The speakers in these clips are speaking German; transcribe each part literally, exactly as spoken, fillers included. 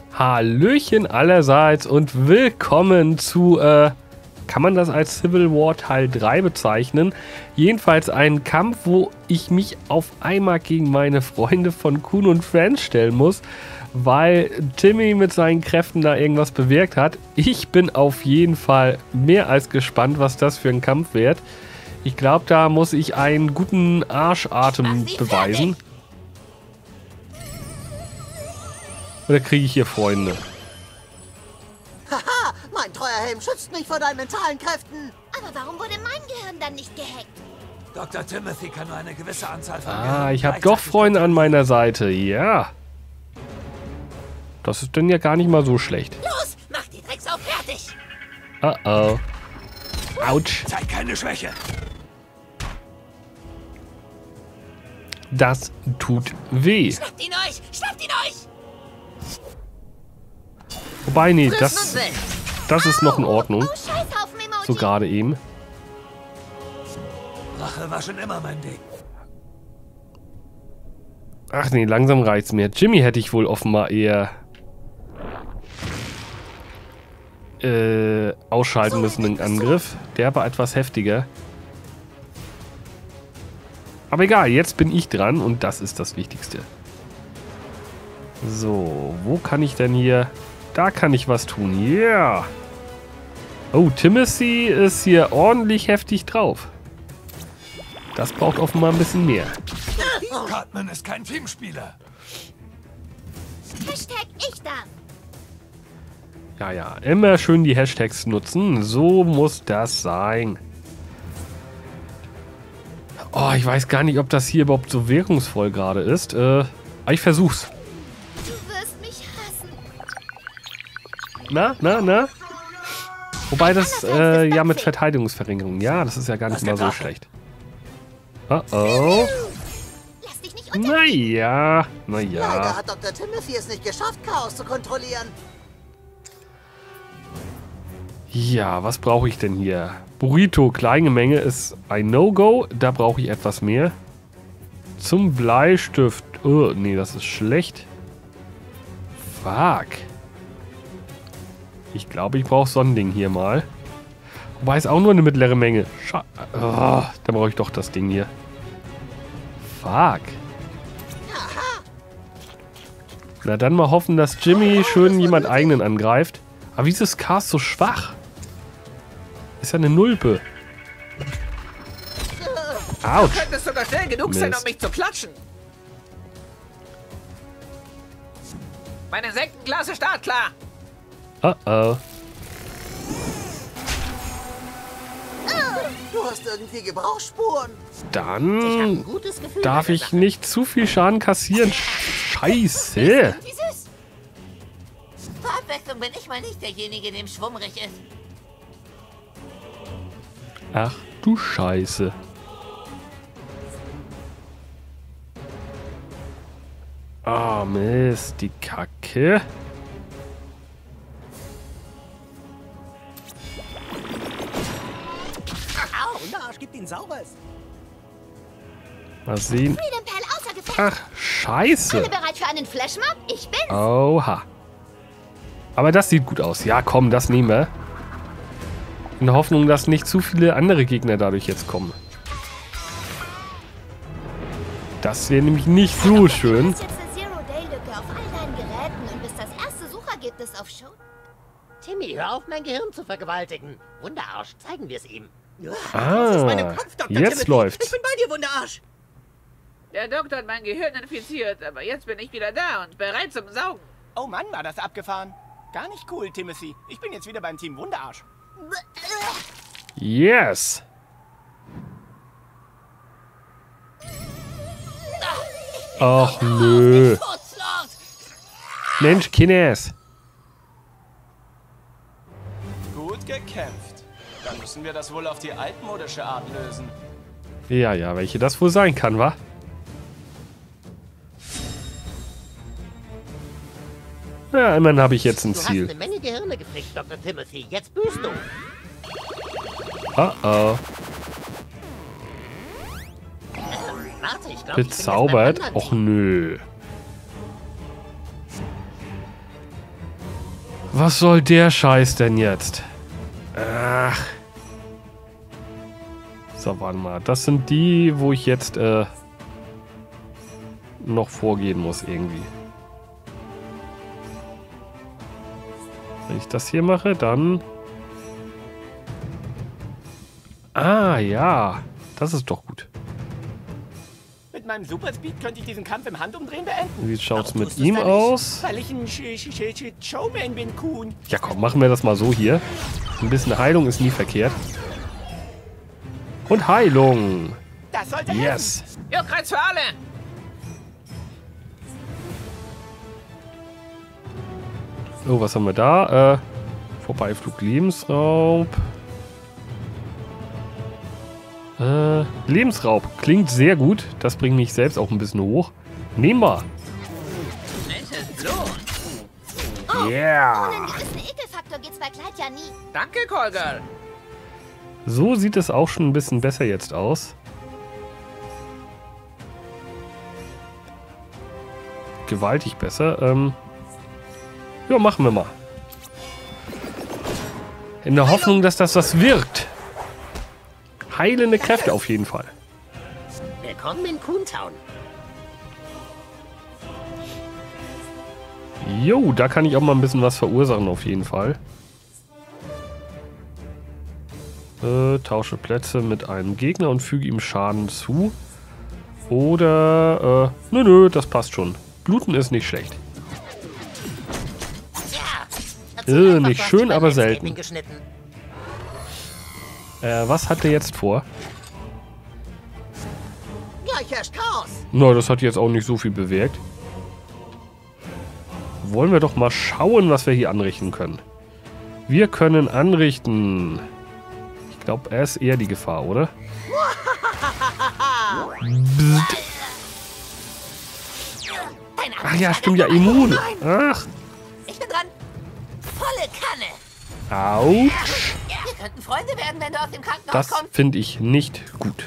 Hallöchen allerseits und willkommen zu, äh, kann man das als Civil War Teil drei bezeichnen? Jedenfalls ein Kampf, wo ich mich auf einmal gegen meine Freunde von Kuhn und Friends stellen muss, weil Timmy mit seinen Kräften da irgendwas bewirkt hat. Ich bin auf jeden Fall mehr als gespannt, was das für ein Kampf wird. Ich glaube, da muss ich einen guten Arschatem beweisen. Oder kriege ich hier Freunde? Haha, mein treuer Helm schützt mich vor deinen mentalen Kräften. Aber warum wurde mein Gehirn dann nicht gehackt? Doktor Timothy kann nur eine gewisse Anzahl von Ah, ich habe doch Freunde an meiner Seite. Ja. Das ist denn ja gar nicht mal so schlecht. Los, mach die Drecksau fertig. Oh oh. Autsch. Zeig keine Schwäche. Das tut weh. Schnappt ihn euch, schnappt ihn euch. Wobei, nee, das, das ist noch in Ordnung. Oh, Scheißhaufen Emoji. So gerade eben. Rache war schon immer mein Ding. Ach nee, langsam reicht's mir. Jimmy hätte ich wohl offenbar eher äh, ausschalten müssen, den Angriff. Der war etwas heftiger. Aber egal, jetzt bin ich dran und das ist das Wichtigste. So, wo kann ich denn hier... Da kann ich was tun. Ja. Yeah. Oh, Timothy ist hier ordentlich heftig drauf. Das braucht offenbar ein bisschen mehr. Cartman ist kein Teamspieler. Hashtag ich darf. Ja, ja. Immer schön die Hashtags nutzen. So muss das sein. Oh, ich weiß gar nicht, ob das hier überhaupt so wirkungsvoll gerade ist. Äh, aber ich versuch's. Du wirst mich hassen. Na, na, na? Wobei das, äh, ja, mit Verteidigungsverringerung. Ja, das ist ja gar nicht mal so schlecht. Oh, oh. Lass dich nicht unter... Naja, Leider naja. hat Doktor Timothy es nicht geschafft, Chaos zu kontrollieren. Ja, was brauche ich denn hier? Burrito, kleine Menge ist ein No-Go. Da brauche ich etwas mehr. Zum Bleistift. Oh, nee, das ist schlecht. Fuck. Ich glaube, ich brauche so ein Ding hier mal. Wobei es auch nur eine mittlere Menge. Scha oh, dann brauche ich doch das Ding hier. Fuck. Na dann mal hoffen, dass Jimmy schön jemand eigenen angreift. Aber wieso ist Cast so schwach? Ist ja eine Nulpe. Autsch. Du könntest sogar schnell genug sein, um Mist. mich zu klatschen. Mein Insektenglas ist startklar. Oh oh. Du hast irgendwie Gebrauchsspuren. Dann Gutes Gefühl darf bei der ich Sache. nicht zu viel Schaden kassieren. Scheiße. Wie süß. Zur Abwechslung bin ich mal nicht derjenige, dem schwummrig ist. Ach du Scheiße. Ah, Mist, die Kacke. Wunderarsch, gib ihn sauberes. Mal sehen. Freedom Pal außer Gefecht. Ach, Scheiße. Alle bereit für einen Flashmob? Ich bin's. Oha. Aber das sieht gut aus. Ja, komm, das nehmen wir. In der Hoffnung, dass nicht zu viele andere Gegner dadurch jetzt kommen. Das wäre nämlich nicht so schön. Du hast jetzt eine Zero-Day-Lücke auf all deinen Geräten und bist das erste Suchergebnis auf Show. Timmy, hör auf, mein Gehirn zu vergewaltigen. Wunderarsch, zeigen wir es ihm. Ah, jetzt läuft's. Ich bin bei dir, Wunderarsch. Der Doktor hat mein Gehirn infiziert, aber jetzt bin ich wieder da und bereit zum Saugen. Oh Mann, war das abgefahren. Gar nicht cool, Timothy. Ich bin jetzt wieder beim Team Wunderarsch. Yes. Ach nö. Mensch, Kines. Gut gekämpft. Dann müssen wir das wohl auf die altmodische Art lösen. Ja, ja, welche das wohl sein kann, wa? Ja, immerhin habe ich jetzt ein Du hast Ziel. eine Menge Gehirne gefickt, Doktor Timothy. Jetzt büßt du. Oh oh. Warte, ich glaube, Bezaubert? Ich bin jetzt beim Och nö. Was soll der Scheiß denn jetzt? Ach. So, warte mal. Das sind die, wo ich jetzt äh, noch vorgehen muss irgendwie. Wenn ich das hier mache, dann... Ah, ja. Das ist doch gut. Mit meinem Superspeed könnte ich diesen Kampf im Handumdrehen beenden. Wie schaut's Warum mit tust du's ihm da nicht? aus? Weil ich ein Sch Sch Sch Sch Showman bin, Kuhn. Ja, komm, machen wir das mal so hier. Ein bisschen Heilung ist nie verkehrt. Und Heilung. Das sollte Yes. Juckkreuz für alle! Oh, was haben wir da? Äh, Vorbeiflug, Lebensraub. Äh, Lebensraub. Klingt sehr gut. Das bringt mich selbst auch ein bisschen hoch. Nehmen wir. Nettes Blut. Yeah. Ohne einen gewissen Ekelfaktor geht's bei Kleid ja nie. Danke, Callgirl. So sieht es auch schon ein bisschen besser jetzt aus. Gewaltig besser. Ähm, ja, machen wir mal. In der Hoffnung, dass das was wirkt. Heilende Kräfte auf jeden Fall. Willkommen in Coontown. Jo, da kann ich auch mal ein bisschen was verursachen auf jeden Fall. Äh, tausche Plätze mit einem Gegner und füge ihm Schaden zu. Oder, äh, nö, nö, das passt schon. Bluten ist nicht schlecht. Ja, Äh, nicht schön, aber selten. Äh, was hat der jetzt vor? Gleich herrscht Chaos. Na, das hat jetzt auch nicht so viel bewirkt. Wollen wir doch mal schauen, was wir hier anrichten können. Wir können anrichten. Ich glaube, er ist eher die Gefahr, oder? Bzzt. Ach ja, stimmt ja, immun. Ach. Ich bin dran. Volle Kanne. Autsch. Wir könnten Freunde werden, wenn du aus dem Krankenhaus Das kommst. finde ich nicht gut.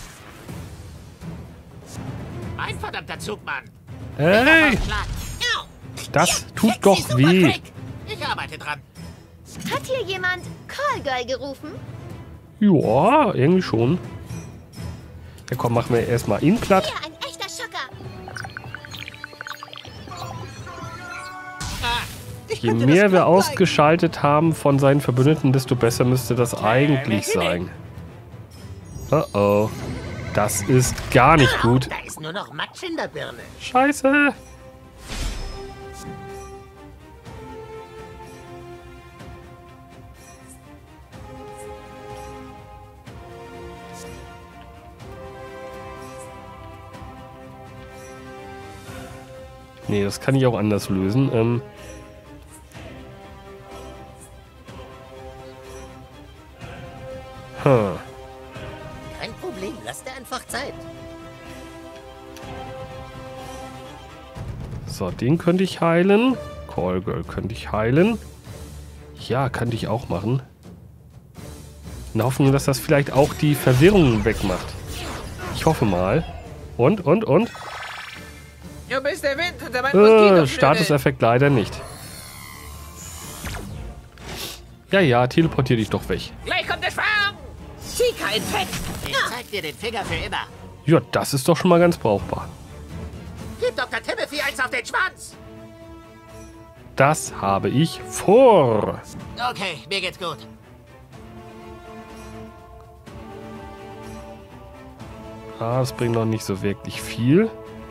Ein verdammter Zugmann. Ey, das tut doch weh. Ich arbeite dran. Hat hier jemand Callgirl gerufen? Ja, irgendwie schon. Ja, komm, machen wir erstmal ihn platt. Hier, ein echter Schocker. Je mehr wir ausgeschaltet haben von seinen Verbündeten, desto besser müsste das eigentlich sein. Oh oh. Das ist gar nicht gut. Da ist nur noch Matsch in der Birne. Scheiße. Nee, das kann ich auch anders lösen. Ähm Hm. Kein Problem, lass dir einfach Zeit. So, den könnte ich heilen. Callgirl könnte ich heilen. Ja, könnte ich auch machen. In der Hoffnung, dass das vielleicht auch die Verwirrung wegmacht. Ich hoffe mal. Und, und, und? Du bist der Wind unter meinem Äh, Moskitoflügel. Statuseffekt leider nicht. Ja, ja, teleportier dich doch weg. Gleich kommt der Schwarm. Zika-Infekt. Ich zeig dir den Finger für immer. Ja, das ist doch schon mal ganz brauchbar. Gib Doktor Timothy eins auf den Schwanz. Das habe ich vor. Okay, mir geht's gut. Ah, das bringt noch nicht so wirklich viel.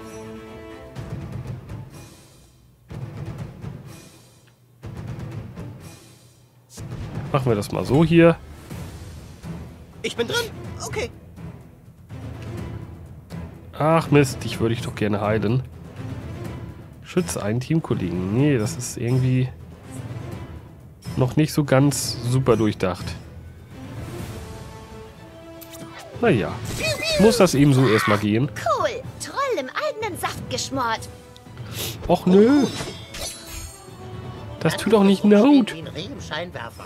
Machen wir das mal so hier. Ich bin drin. Okay. Ach Mist, dich würde ich doch gerne heilen. Schütze einen Teamkollegen. Nee, das ist irgendwie noch nicht so ganz super durchdacht. Naja, muss das eben so erstmal gehen. Cool. Troll im eigenen Saft geschmort. Och nö. Das tut doch nicht Not. Wie ein Reh im Scheinwerfer.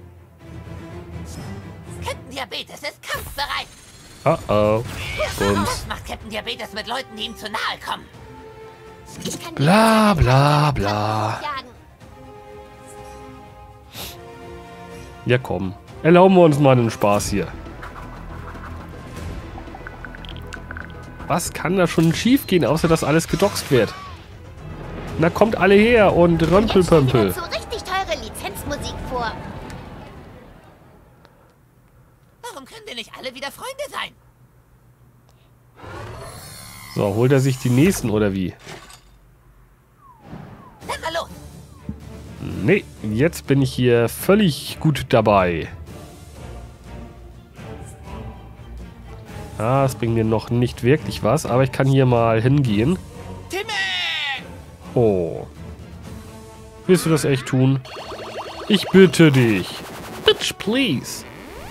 Captain Diabetes ist kampfbereit. Oh oh. Bums. Was macht Captain Diabetes mit Leuten, die ihm zu nahe kommen? Ich kann Bla bla bla. jagen. Ja, komm. Erlauben wir uns mal einen Spaß hier. Was kann da schon schief gehen, außer dass alles gedoxt wird? Na, kommt alle her und Römpelpömpel. So richtig teure Lizenzmusik vor. Warum können wir nicht alle wieder Freunde sein? So, holt er sich die nächsten oder wie? Dann mal los. Nee, jetzt bin ich hier völlig gut dabei. Ah, das bringt mir noch nicht wirklich was, aber ich kann hier mal hingehen. Timmy! Oh. Willst du das echt tun? Ich bitte dich. Bitch, please.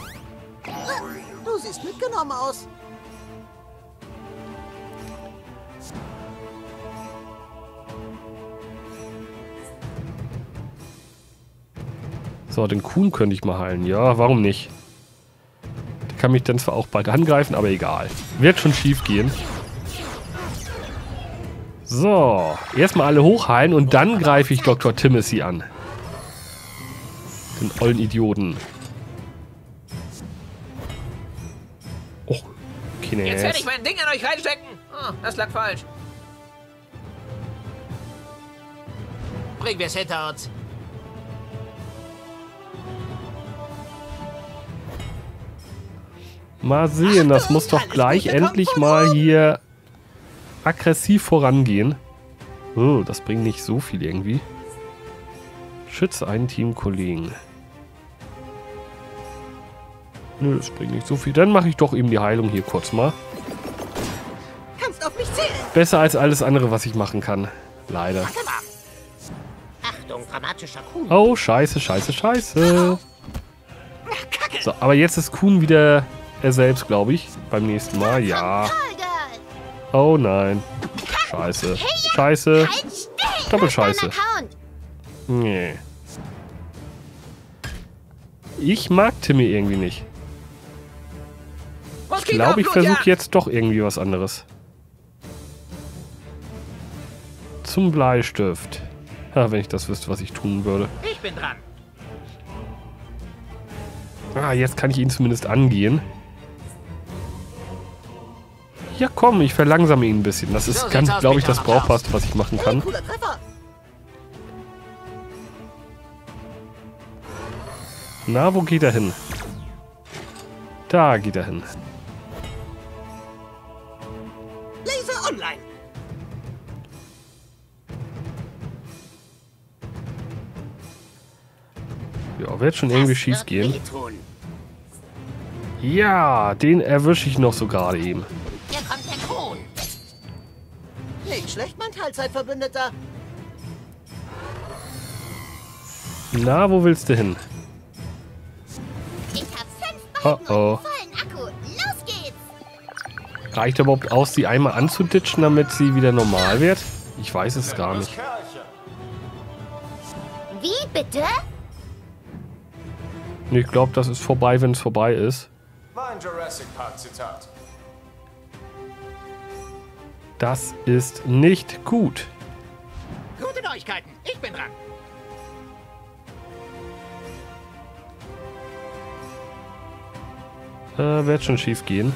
Du siehst mitgenommen aus. So, den Kuhn könnte ich mal heilen. Ja, warum nicht? Der kann mich dann zwar auch bald angreifen, aber egal. Wird schon schief gehen. So, erstmal alle hochheilen und dann greife ich Doktor Timothy an. Den ollen Idioten. Oh, okay, Jetzt werde nee. ich mein Ding in euch reinstecken. Oh, das lag falsch. Bringen wir es hinter uns. Mal sehen, das muss doch gleich endlich mal hier aggressiv vorangehen. Oh, das bringt nicht so viel irgendwie. Schütze einen Teamkollegen. Nö, das bringt nicht so viel. Dann mache ich doch eben die Heilung hier kurz mal. Kannst auf mich zählen. Besser als alles andere, was ich machen kann. Leider. Warte mal. Achtung, dramatischer Kuh. Oh, scheiße, scheiße, scheiße. So, aber jetzt ist Kuhn wieder er selbst, glaube ich. Beim nächsten Mal. Ja. Callgirl. Oh nein. Scheiße. Scheiße. Halt still. Doppelscheiße. Das ist dein Account. Nee. Ich mag Timmy irgendwie nicht. Ich glaube, ich versuche jetzt doch irgendwie was anderes. Zum Bleistift. Ja, wenn ich das wüsste, was ich tun würde. Ich bin dran. Ah, jetzt kann ich ihn zumindest angehen. Ja, komm, ich verlangsame ihn ein bisschen. Das ist So ganz, sieht's aus, glaube ich, Peter das Applaus. Brauchbarste, was ich machen kann. Cooler Treffer. Na, wo geht er hin? Da geht er hin. Laser online. Ja, wird schon irgendwie Das schief wird gehen. wehtun. Ja, den erwische ich noch so gerade eben. Hier kommt der Kuhn. Nicht schlecht, mein Teilzeitverbündeter. Na, wo willst du hin? Ich hab fünf Oh Balken oh. und einen vollen Akku. Los geht's. Reicht überhaupt aus, sie einmal anzuditschen, damit sie wieder normal wird? Ich weiß es gar nicht. Kerlchen. Wie bitte? Nee, ich glaube, das ist vorbei, wenn es vorbei ist. War ein Jurassic Park Zitat. Das ist nicht gut. Gute Neuigkeiten. Ich bin dran. Äh, wird schon schief gehen.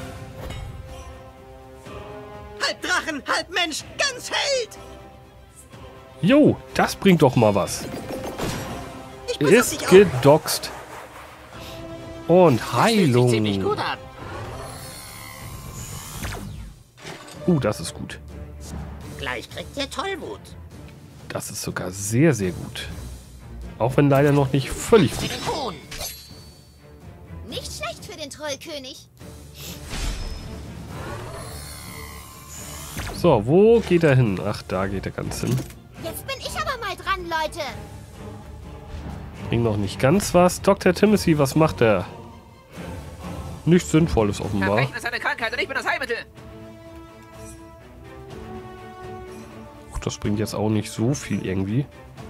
Halb Drachen, halb Mensch, ganz Held. Jo, das bringt doch mal was. Ich besuch Ist dich auch. gedoxt. Und Fühlt sich ziemlich Heilung. gut an. Uh, das ist gut. Gleich kriegt ihr Tollwut. Das ist sogar sehr, sehr gut. Auch wenn leider noch nicht völlig Für gut. den Kuhn. Nicht schlecht für den Trollkönig. So, wo geht er hin? Ach, da geht er ganz hin. Jetzt bin ich aber mal dran, Leute. Bringt noch nicht ganz was. Doktor Timothy, was macht er? Nichts Sinnvolles offenbar. Verbrechen ist eine Krankheit und ich bin das Heilmittel. Ach, das bringt jetzt auch nicht so viel irgendwie.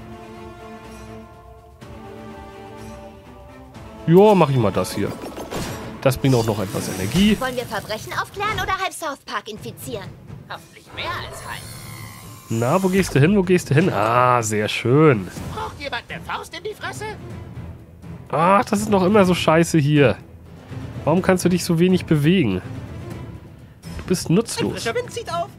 Ja, mach ich mal das hier. Das bringt auch noch etwas Energie. Wollen wir Verbrechen aufklären oder halb South Park infizieren? Hoffentlich mehr als halb. Na, wo gehst du hin? Wo gehst du hin? Ah, sehr schön. Braucht jemand eine Faust in die Fresse? Ach, das ist noch immer so scheiße hier. Warum kannst du dich so wenig bewegen? Du bist Ein nutzlos. frischer Wind zieht auf.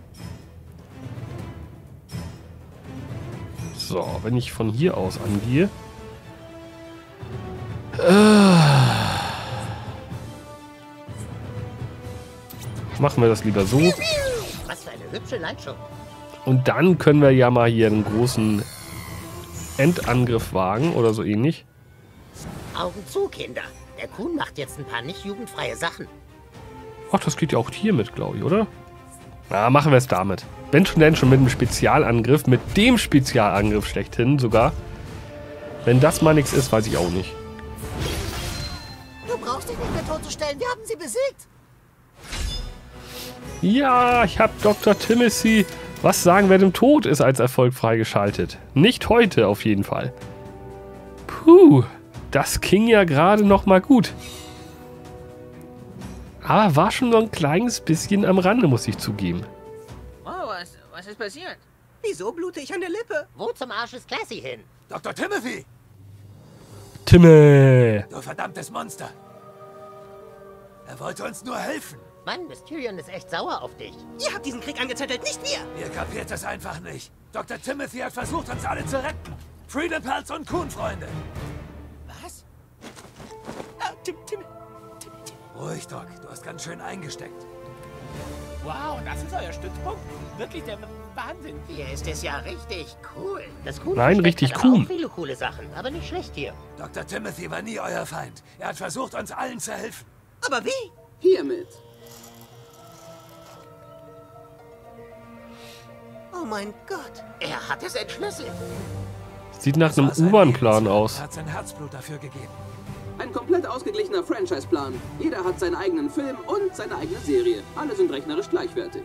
So, wenn ich von hier aus angehe. Äh, machen wir das lieber so. Was für eine hübsche Lightshow. Und dann können wir ja mal hier einen großen Endangriff wagen oder so ähnlich. Augen zu, Kinder. Der Kuhn macht jetzt ein paar nicht jugendfreie Sachen. Ach, das geht ja auch hier mit, glaube ich, oder? Na, machen wir es damit. Wenn schon denn schon mit einem Spezialangriff, mit dem Spezialangriff schlechthin sogar. Wenn das mal nichts ist, weiß ich auch nicht. Du brauchst dich nicht mehr totzustellen. Wir haben sie besiegt. Ja, ich habe Doktor Timothy, was sagen, wer dem Tod ist, als Erfolg freigeschaltet. Nicht heute, auf jeden Fall. Puh, das ging ja gerade noch mal gut. Aber war schon so ein kleines bisschen am Rande, muss ich zugeben. Oh, was, was ist passiert? Wieso blute ich an der Lippe? Wo zum Arsch ist Classy hin? Doktor Timothy! Timmy! Du verdammtes Monster! Er wollte uns nur helfen. Mann, Mysterion ist echt sauer auf dich. Ihr habt diesen Krieg angezettelt, nicht wir. Ihr kapiert es einfach nicht. Doktor Timothy hat versucht, uns alle zu retten. Freedom Pals und Kuhn-Freunde. Was? Ah, Tim, Tim, Tim, Tim. Ruhig, Doc. Du hast ganz schön eingesteckt. Wow, das ist euer Stützpunkt. Wirklich der Wahnsinn. Hier ist es ja richtig cool. Das Kuhn Nein, versteckt richtig hat aber cool. auch viele coole Sachen, aber nicht schlecht hier. Doktor Timothy war nie euer Feind. Er hat versucht, uns allen zu helfen. Aber wie? Hiermit. Oh mein Gott. Er hat es entschlüsselt. Sieht nach Es einem war sein U-Bahn-Plan Lebenswerk. aus. Er hat sein Herzblut dafür gegeben. Ein komplett ausgeglichener Franchise-Plan. Jeder hat seinen eigenen Film und seine eigene Serie. Alle sind rechnerisch gleichwertig.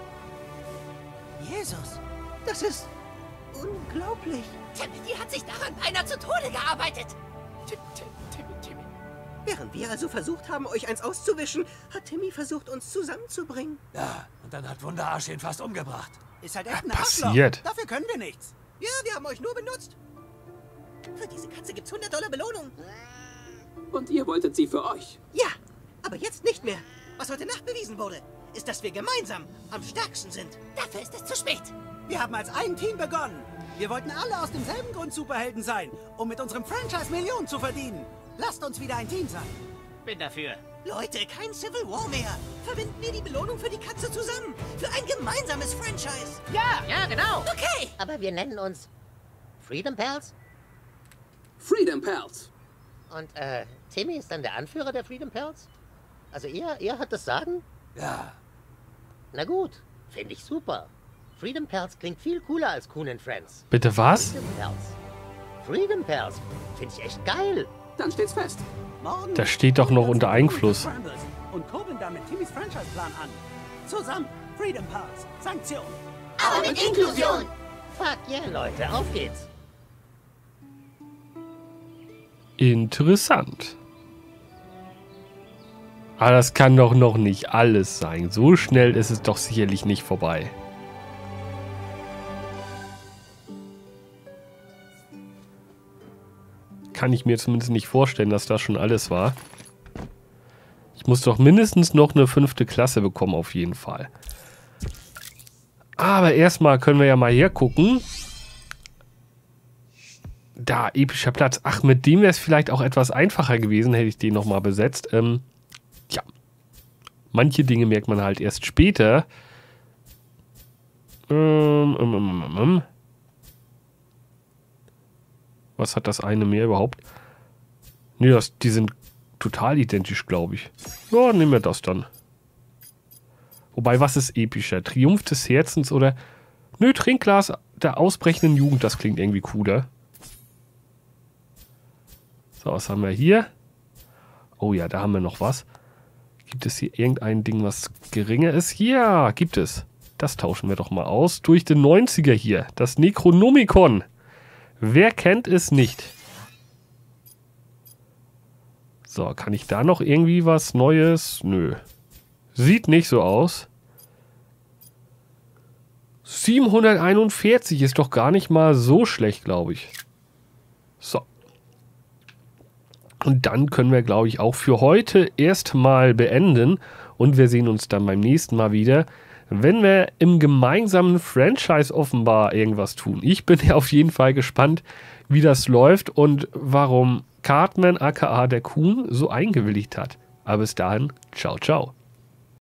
Jesus, das ist unglaublich. Timothy hat sich daran beinahe zu Tode gearbeitet. Tim, Tim, Timmy, Timmy. Während wir also versucht haben, euch eins auszuwischen, hat Timmy versucht, uns zusammenzubringen. Ja, und dann hat Wunderarsch ihn fast umgebracht. Ist halt echt ein Passiert. Arschloch. Dafür können wir nichts. Ja, wir haben euch nur benutzt. Für diese Katze gibt's hundert Dollar Belohnung. Und ihr wolltet sie für euch. Ja, aber jetzt nicht mehr. Was heute Nacht bewiesen wurde, ist, dass wir gemeinsam am stärksten sind. Dafür ist es zu spät. Wir haben als ein Team begonnen. Wir wollten alle aus demselben Grund Superhelden sein, um mit unserem Franchise Millionen zu verdienen. Lasst uns wieder ein Team sein. Bin dafür. Leute, kein Civil War mehr. Verwenden wir die Belohnung für die Katze zusammen. Für ein gemeinsames Franchise. Ja, ja, genau. Okay. Aber wir nennen uns Freedom Pals. Freedom Pals. Und, äh, Timmy ist dann der Anführer der Freedom Pals? Also ihr, ihr hat das Sagen? Ja. Na gut, finde ich super. Freedom Pals klingt viel cooler als Kuhn and Friends. Bitte was? Freedom Pals. Freedom Pals. Finde ich echt geil. Dann steht's fest. Morgen Das steht doch noch unter Einfluss. und kurbeln damit Timmys Franchise-Plan an. Zusammen, Freedom Pals, Sanktion. Aber mit Inklusion. Fuck yeah, Leute, auf geht's. Interessant. Aber das kann doch noch nicht alles sein. So schnell ist es doch sicherlich nicht vorbei. Kann ich mir zumindest nicht vorstellen, dass das schon alles war. Ich muss doch mindestens noch eine fünfte Klasse bekommen, auf jeden Fall. Aber erstmal können wir ja mal hergucken. Da, epischer Platz. Ach, mit dem wäre es vielleicht auch etwas einfacher gewesen, hätte ich den nochmal besetzt. Ähm, ja. Manche Dinge merkt man halt erst später. Ähm, ähm, ähm, ähm. Was hat das eine mehr überhaupt? Nee, das, die sind total identisch, glaube ich. Ja, nehmen wir das dann. Wobei, was ist epischer? Triumph des Herzens oder... Nö, Trinkglas der ausbrechenden Jugend, das klingt irgendwie cooler. So, was haben wir hier? Oh ja, da haben wir noch was. Gibt es hier irgendein Ding, was geringer ist? Ja, gibt es. Das tauschen wir doch mal aus. Durch den neunziger hier. Das Necronomicon. Wer kennt es nicht? So, kann ich da noch irgendwie was Neues? Nö. Sieht nicht so aus. siebenhunderteinundvierzig ist doch gar nicht mal so schlecht, glaube ich. So. Und dann können wir, glaube ich, auch für heute erstmal beenden. Und wir sehen uns dann beim nächsten Mal wieder, wenn wir im gemeinsamen Franchise offenbar irgendwas tun. Ich bin ja auf jeden Fall gespannt, wie das läuft und warum Cartman aka der Kuhn so eingewilligt hat. Aber bis dahin, ciao, ciao.